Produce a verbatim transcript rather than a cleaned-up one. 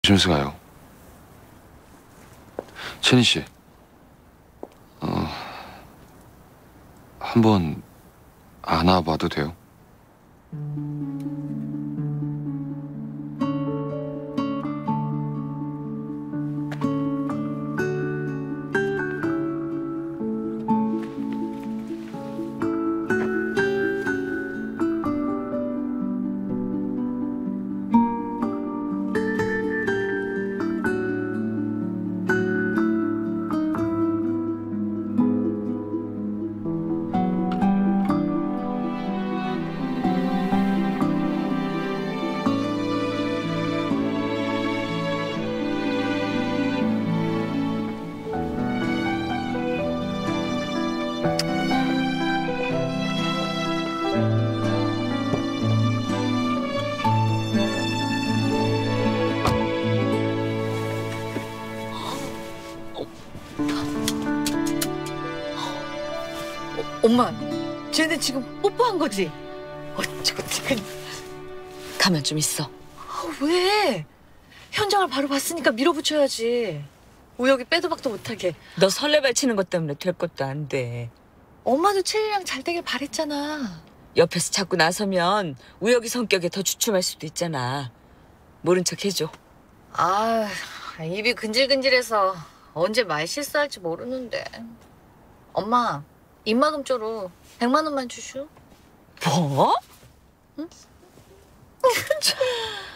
조심해서 가요. 채니 씨, 어, 한번 안아봐도 돼요? 엄마, 쟤네 지금 뽀뽀한 거지? 어쩌고 지금. 가만 좀 있어. 아, 왜? 현장을 바로 봤으니까 밀어붙여야지. 우혁이 빼도 박도 못하게. 너 설레발치는 것 때문에 될 것도 안 돼. 엄마도 채리랑 잘 되길 바랬잖아. 옆에서 자꾸 나서면 우혁이 성격에 더 주춤할 수도 있잖아. 모른 척 해줘. 아, 입이 근질근질해서 언제 말 실수할지 모르는데. 엄마, 입마금조로 백만 원만 주슈. 뭐? 응?